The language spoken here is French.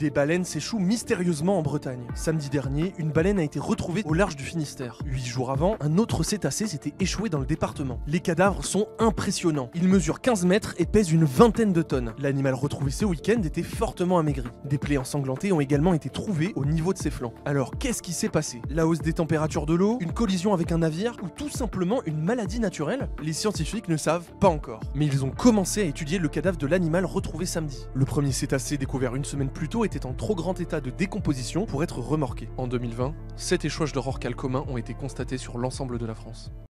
Des baleines s'échouent mystérieusement en Bretagne. Samedi dernier, une baleine a été retrouvée au large du Finistère. 8 jours avant, un autre cétacé s'était échoué dans le département. Les cadavres sont impressionnants. Ils mesurent 15 mètres et pèsent une vingtaine de tonnes. L'animal retrouvé ce week-end était fortement amaigri. Des plaies ensanglantées ont également été trouvées au niveau de ses flancs. Alors qu'est-ce qui s'est passé? La hausse des températures de l'eau, une collision avec un navire ou tout simplement une maladie naturelle? Les scientifiques ne savent pas encore. Mais ils ont commencé à étudier le cadavre de l'animal retrouvé samedi. Le premier cétacé découvert une semaine plus tôt était en trop grand état de décomposition pour être remorqué. En 2020, 7 échouages de rorquals communs ont été constatés sur l'ensemble de la France.